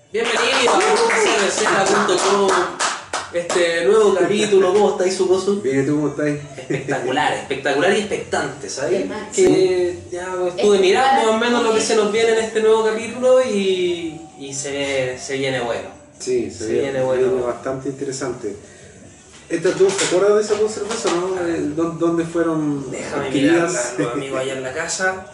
Bienvenidos a cervecera.com, este nuevo capítulo. ¿Cómo estáis, Sucoso? Bien, ¿tú cómo estás? Espectacular y expectante, ¿sabes? Que ya estuve mirando más o menos lo que se nos viene en este nuevo capítulo y se viene bueno. Sí, se viene bueno. Bastante interesante. ¿Tú te acuerdas de esas dos cervezas, no? ¿Dónde fueron Déjame adquiridas? mirarla, los amigos allá en la casa.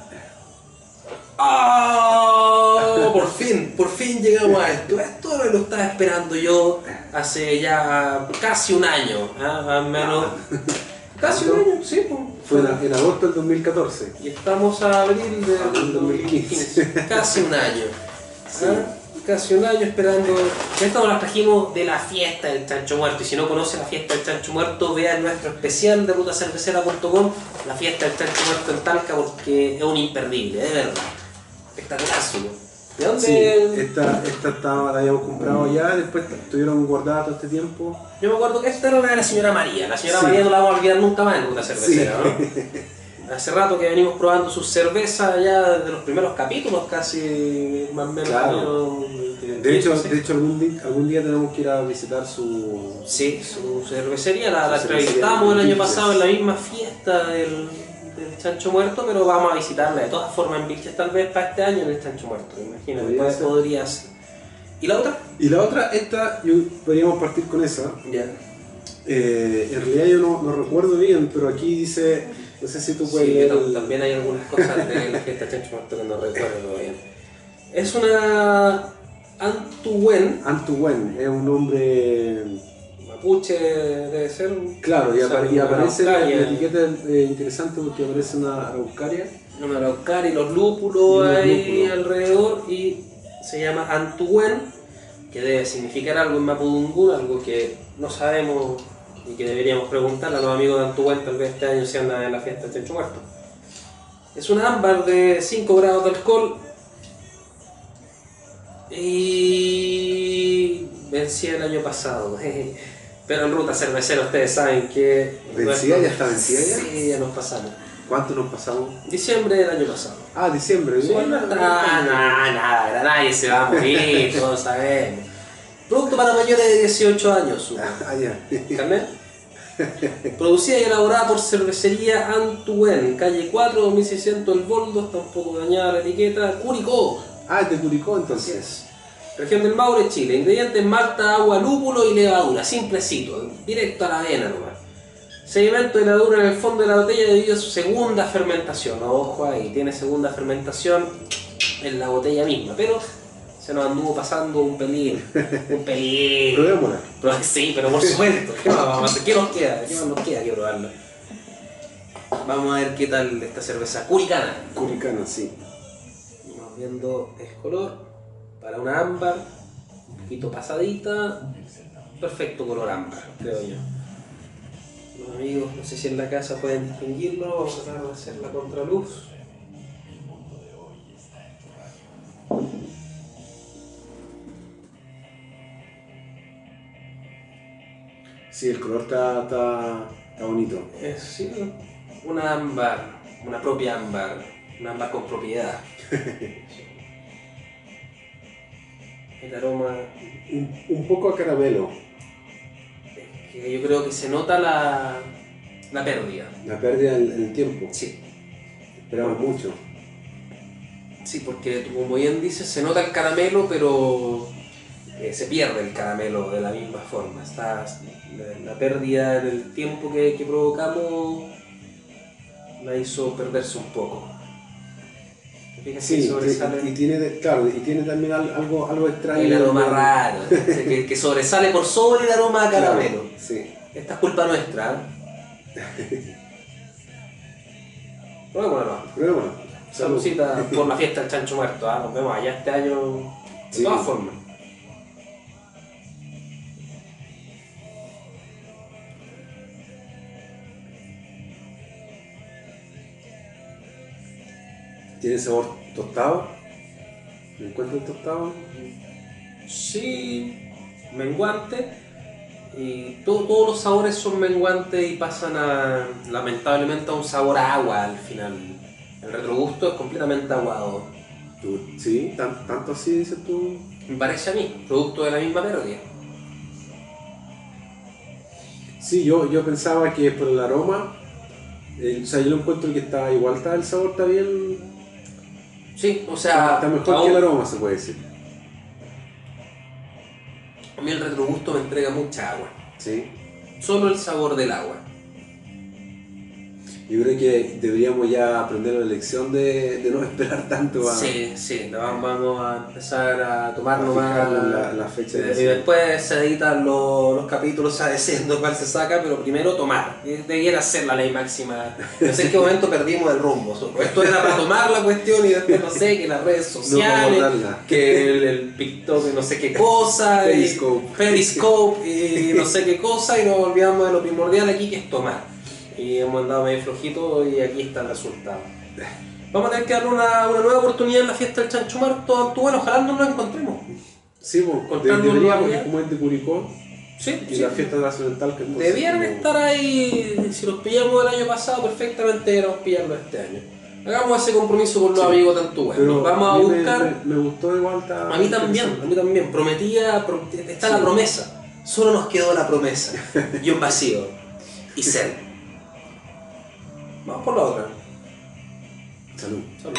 ¡Oh! Por fin llegamos a esto. Esto lo estaba esperando yo hace ya casi un año, más o menos. Casi un año, sí. Fue en agosto del 2014. Y estamos a abril del 2015. Casi un año. Sí. Casi un año esperando. Esto nos las trajimos de la fiesta del Chancho Muerto. Y si no conoce la fiesta del Chancho Muerto, vean nuestro especial de rutacervecera.com, la fiesta del Chancho Muerto en Talca, porque es un imperdible, de verdad. Espectacular, ¿de dónde? Sí, esta la habíamos comprado allá, después estuvieron guardadas todo este tiempo. Yo me acuerdo que esta era la de la señora María. La señora Sí. María no la vamos a olvidar nunca más en Ruta Cervecera, Sí. ¿no? Hace rato que venimos probando sus cervezas ya desde los primeros capítulos, casi más o menos. Claro. De hecho algún día tenemos que ir a visitar su cervecería. La Su entrevistamos el cervecería año en pasado en la misma fiesta del Chancho Muerto, pero vamos a visitarla de todas formas en Vilches, tal vez para este año en el Chancho Muerto. Imagínate, podría ser. ¿Y la otra? Y la otra, podríamos partir con esa. Ya. En realidad yo no recuerdo bien, pero aquí dice, no sé si tú puedes Sí, leer. también hay algunas cosas de la fiesta del Chancho Muerto que no recuerdo bien. Es una Antuen, es un nombre mapuche, debe ser. claro, y aparece la araucaria. etiqueta interesante porque aparece una araucaria. Una araucaria y los lúpulos ahí alrededor, y se llama Antuen, que debe significar algo en mapudungún, algo que no sabemos y que deberíamos preguntarle a los amigos de Antuen, tal vez este año se anda en la fiesta del Chancho Muerto. Es una ámbar de 5 grados de alcohol y vencía el año pasado. Pero en Ruta Cervecera ustedes saben que... ¿Vencida? ¿Ya está vencida ya? Sí, ya nos pasamos. ¿Cuánto nos pasamos? Diciembre del año pasado. Ah, diciembre. Sí, nada, nadie se va a morir, todos sabemos. Producto para mayores de 18 años, supongo. Ya. ¿Carnet? Producida y elaborada por Cervecería Antuen, calle 4, 2600 El Boldo, está un poco dañada la etiqueta. Curicó. Es de Curicó Así entonces. es. Región del Maule, Chile. Ingredientes: malta, agua, lúpulo y levadura. Simplecito, directo a la avena nomás. Sedimento de levadura en el fondo de la botella debido a su segunda fermentación. Ojo ahí, tiene segunda fermentación en la botella misma, pero se nos anduvo pasando un pelín. Probémosla. Sí, pero por supuesto. ¿Qué más vamos a hacer? ¿Qué nos queda? ¿Qué más nos queda que probarla? Vamos a ver qué tal esta cerveza curicana. Curicana, sí. Vamos viendo el color. Para una ámbar, un poquito pasadita. Perfecto color ámbar, creo yo. Los amigos, no sé si en la casa pueden distinguirlo. Vamos a tratar de hacer la contraluz. Sí, el color está bonito. Es sí, una ámbar, una propia ámbar, una ámbar con propiedad. El aroma, Un poco a caramelo. que yo creo que se nota la pérdida. La pérdida en el tiempo. Sí. Esperamos mucho. Sí, porque como bien dices, se nota el caramelo, pero se pierde el caramelo de la misma forma. La pérdida en el tiempo que provocamos la hizo perderse un poco. Sí, sobresale y tiene también algo extraño. el aroma raro, que sobresale por sobre el aroma a caramelo. Claro, sí. Esta es culpa nuestra. Probémosla. Saludcita por la fiesta del Chancho Muerto. Nos vemos allá este año de Sí. todas formas. Tiene sabor tostado. ¿Me encuentras tostado? Sí, menguante. Y todos los sabores son menguantes y pasan lamentablemente a un sabor a agua al final. El retrogusto es completamente aguado. Sí, tanto así dices tú. Me parece a mí, producto de la misma pérdida. Sí, yo pensaba que por el aroma, o sea, yo lo encuentro que está igual, está el sabor está bien, Sí, o sea, está mejor aún, que el aroma, se puede decir. a mí el retrogusto me entrega mucha agua. Sí. Solo el sabor del agua. Yo creo que deberíamos ya aprender la lección de no esperar tanto a... Sí, vamos a empezar a tomarnos más la fecha de y después se editan los capítulos diciendo cuál se saca, pero primero tomar. Debiera ser la ley máxima. No sé en qué momento perdimos el rumbo. Esto era para tomar la cuestión y después no sé, que las redes sociales, que el TikTok, no sé qué cosa, Periscope y no sé qué cosa, y nos olvidamos de lo primordial aquí que es tomar. Y hemos andado medio flojito y aquí está el resultado. Vamos a tener que darle una nueva oportunidad en la fiesta del Chancho Muerto. Bueno, ojalá no nos encontremos. Sí, pues, debería, porque como es de Curicó, sí, y la fiesta trascendental que debieran estar ahí. Si los pillamos el año pasado, perfectamente deberíamos pillarlo este año. Hagamos ese compromiso con los amigos de Antuén. Vamos a buscar. Me gustó igual. A mí también. Prometía, está la promesa. Solo nos quedó la promesa. Y un vacío. Y sed. Vamos por la otra. Salud.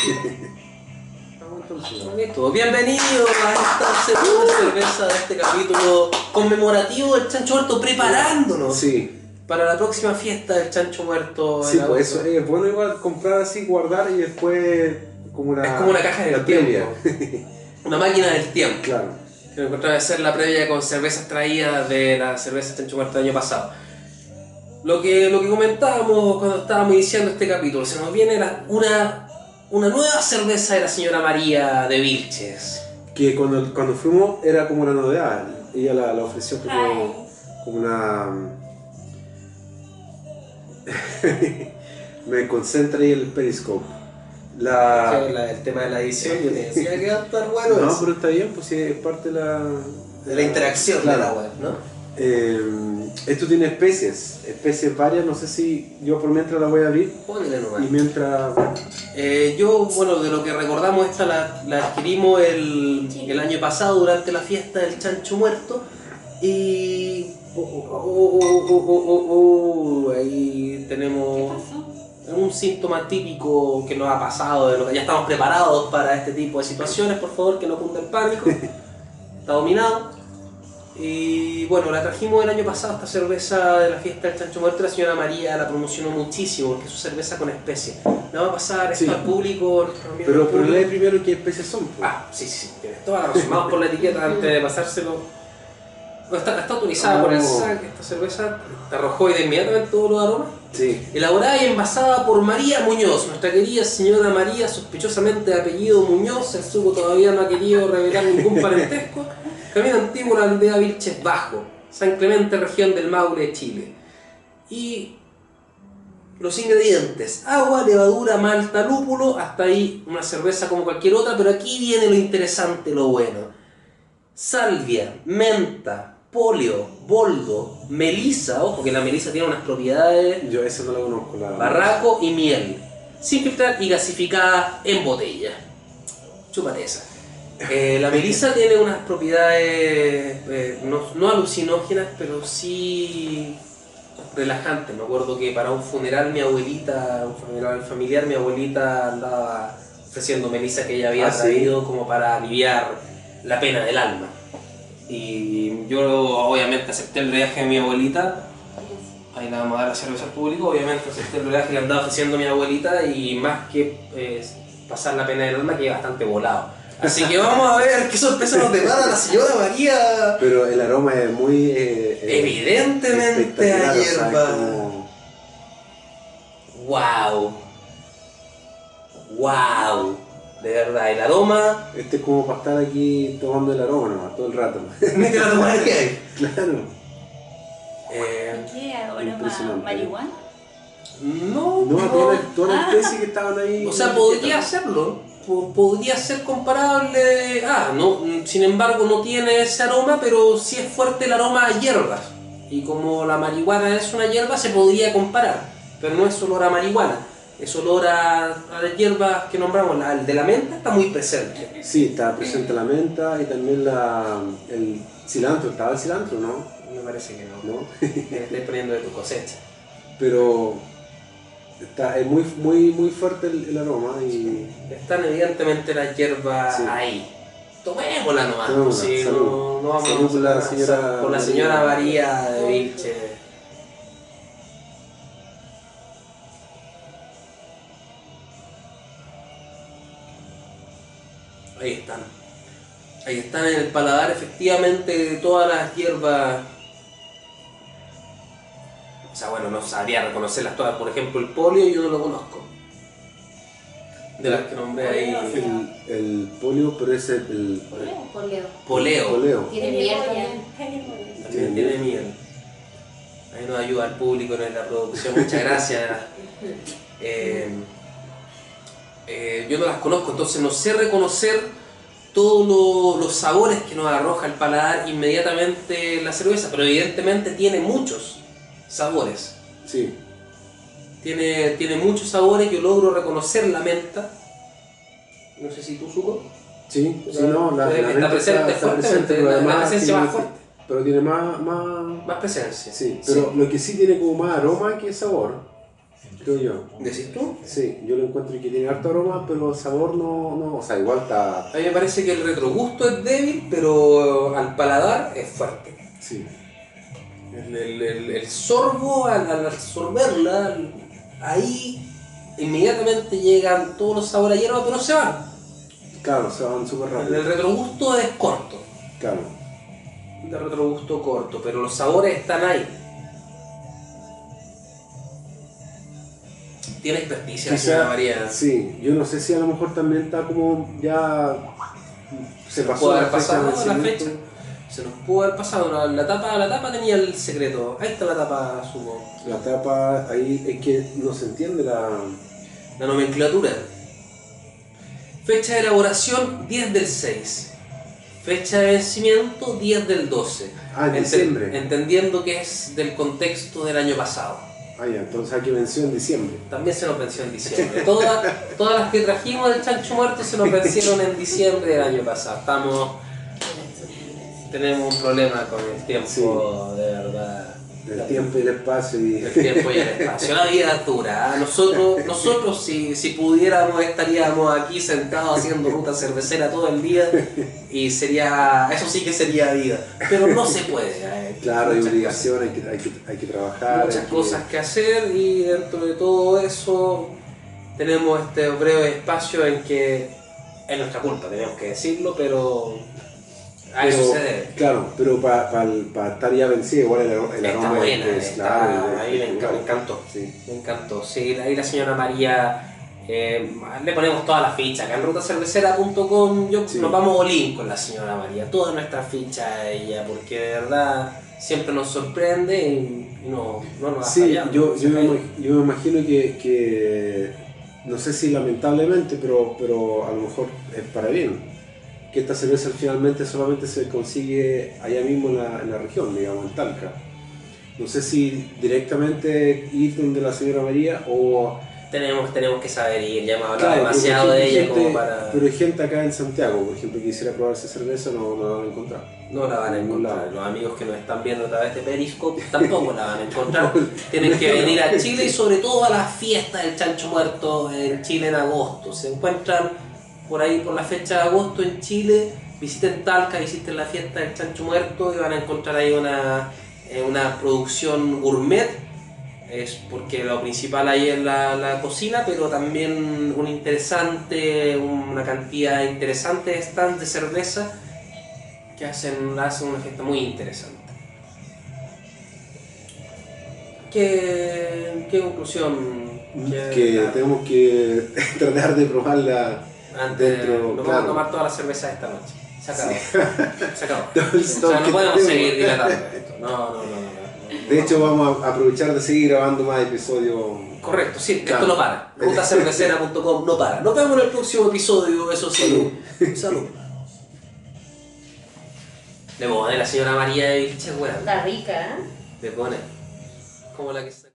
Listo. Bienvenidos a esta segunda cerveza de este capítulo conmemorativo del Chancho Muerto, preparándonos para la próxima fiesta del Chancho Muerto. Sí, pues eso es bueno igual comprar así, guardar y después como una... Es como una caja del tiempo. Una máquina del tiempo. Claro. Que me encontraba de ser la previa con cervezas traídas de la cerveza Chancho Muerto del año pasado. Lo que comentábamos cuando estábamos iniciando este capítulo, se nos viene una nueva cerveza de la señora María de Vilches. Que cuando fuimos era como una novedad. Ella la ofreció como una... Me concentra ahí el Periscope. El tema de la edición, yo te decía que iba a estar bueno. No, pero está bien, pues sí, es parte de la interacción de la web, ¿no? Esto tiene especies varias, no sé si yo por mientras la voy a abrir. Ponle nomás. Y mientras... yo, bueno, de lo que recordamos, esta la adquirimos el año pasado durante la fiesta del Chancho Muerto. Y... ahí tenemos un síntoma típico que nos ha pasado, de lo que ya estamos preparados para este tipo de situaciones. Por favor, que no cunda el pánico. Está dominado. Y bueno, la trajimos el año pasado, esta cerveza de la fiesta del Chancho Muerto. La señora María la promocionó muchísimo porque es su cerveza con especies. Le vamos a pasar esto al público. Pero lee primero qué especies son. Pues. Sí, tienes toda la razón. Vamos por la etiqueta antes de pasárselo. Está autorizada por el SAC, esta cerveza te arrojó de inmediatamente todos los aromas. Sí. Elaborada y envasada por María Muñoz, nuestra querida señora María, sospechosamente de apellido Muñoz. El suco todavía no ha querido revelar ningún parentesco. Camino antiguo, la aldea Vilches Bajo, San Clemente, región del Maule, Chile. Y los ingredientes: agua, levadura, malta, lúpulo. Hasta ahí una cerveza como cualquier otra, pero aquí viene lo interesante, lo bueno. Salvia, menta, poleo, boldo, melisa. Ojo que la melisa tiene unas propiedades. Yo esa no la conozco. Barraco y miel. Sin filtrar y gasificada en botella. Chúpate esa. La melisa tiene unas propiedades no alucinógenas, pero sí relajantes. Me acuerdo que para un funeral familiar, mi abuelita andaba ofreciendo melisa que ella había traído como para aliviar la pena del alma. Y yo obviamente acepté el viaje de mi abuelita. Ahí le vamos a dar la cerveza al público. Obviamente acepté el viaje que le andaba ofreciendo mi abuelita, y más que pasar la pena del alma, quedé bastante volado. Así que vamos a ver qué sorpresa nos depara la señora María. Pero el aroma es muy... evidentemente a hierba. Wow. De verdad, el aroma... Este es como para estar aquí tomando el aroma nomás, todo el rato. ¿Me te la tomaría? Claro. ¿Qué aroma? ¿Marihuana? No, todas las especies que estaban ahí. O sea, podría hacerlo. Podría ser comparable. Sin embargo, no tiene ese aroma, pero sí es fuerte el aroma a hierbas. Y como la marihuana es una hierba, se podría comparar, pero no es olor a marihuana. ese olor a las hierbas que nombramos, el de la menta está muy presente. Sí, está presente la menta y también el cilantro. ¿Estaba el cilantro, no? Me parece que no. ¿No? Me estoy poniendo de tu cosecha. Pero es muy fuerte el aroma y... Están evidentemente las hierbas ahí. Tomémosla nomás. Tomémosla, Sí, salud. no vamos Salud por la a señora por la señora María de Vilche. Ahí están. Ahí están en el paladar efectivamente todas las hierbas. O sea, bueno, no sabría reconocerlas todas. Por ejemplo, el polio yo no lo conozco. De las que nombré ahí. El polio, pero es el Poleo. Tiene miel también. También tiene miel. Ahí nos ayuda el público en la producción. Muchas gracias. Yo no las conozco, entonces no sé reconocer todos los sabores que nos arroja el paladar inmediatamente la cerveza, pero evidentemente tiene muchos sabores. Sí. Tiene muchos sabores, yo logro reconocer la menta. No sé si tú, Suco. Sí, no, la menta está presente, pero además la presencia tiene, más fuerte. Pero tiene más presencia. Sí, pero lo que sí tiene como más aroma que sabor, creo yo. ¿Decís tú? Sí, yo lo encuentro que tiene harto aroma, pero sabor no, o sea, igual está... A mí me parece que el retrogusto es débil, pero al paladar es fuerte. Sí. El sorbo, al absorberla, ahí inmediatamente llegan todos los sabores a hierba, pero se van. Claro, se van súper rápido. El retrogusto es corto. Claro. El retrogusto corto, pero los sabores están ahí. Tiene experticia la señora María. Sí, yo no sé si a lo mejor también está como ya... Se pasó puede la haber pasado fecha de la vencimiento. fecha. Se nos pudo haber pasado. La tapa tenía el secreto. Ahí está la tapa, Sumo. La tapa, ahí es que no se entiende la nomenclatura. Fecha de elaboración 10 del 6. Fecha de vencimiento 10 del 12. en diciembre. Entendiendo que es del contexto del año pasado. Ah, ya, entonces aquí venció en diciembre. También se nos venció en diciembre. Todas las que trajimos del chancho muerto se nos vencieron en diciembre del año pasado. Tenemos un problema con el tiempo, sí. De verdad. El tiempo y el espacio. El tiempo y el espacio. La vida es dura. Nosotros si pudiéramos, estaríamos aquí sentados haciendo ruta cervecera todo el día y eso sí que sería vida. Pero no se puede. Claro, hay obligaciones, hay que trabajar. Muchas cosas que hacer y dentro de todo eso tenemos este breve espacio en que es nuestra culpa, tenemos que decirlo, pero... eso se debe. Claro, pero para estar ya vencido, igual el aroma buena, es claro. A mí me encantó. Sí. Me encantó. Sí, ahí la señora María, le ponemos todas las fichas. Acá en rutacervecera.com nos vamos all-in con la señora María. Todas nuestras fichas a ella, porque de verdad siempre nos sorprende y no nos ha fallado. Yo me imagino que, no sé si lamentablemente, pero a lo mejor es para bien. Que esta cerveza finalmente solamente se consigue allá mismo en la región, digamos, en Talca. No sé si directamente ir donde la señora María o... Tenemos que saber ir, ya hemos hablado demasiado de ella como para... Pero hay gente acá en Santiago, por ejemplo, que quisiera probar esa cerveza, no la van a encontrar. No la van a encontrar. Los amigos que nos están viendo a través de Periscope tampoco la van a encontrar. Tienen que venir a Chile y sobre todo a las fiestas del Chancho Muerto en Chile en agosto. Se encuentran por ahí por la fecha de agosto en Chile, visiten Talca, visiten la fiesta del Chancho Muerto y van a encontrar ahí una producción gourmet, es porque lo principal ahí es la cocina, pero también una cantidad interesante de stands de cerveza que hacen una fiesta muy interesante. ¿Qué conclusión? Que tenemos que tratar de probarla. Nos vamos a tomar toda la cerveza esta noche. Se acabó. Se acabó. O sea, no podemos seguir dilatando esto. No. De hecho, vamos a aprovechar de seguir grabando más episodios. Correcto, sí, esto no para. Rutacervecera.com no para. Nos vemos en el próximo episodio, eso sí. Salud. Le pone la señora María de Vilche, weón. Está rica, ¿eh? Le pone. Como la que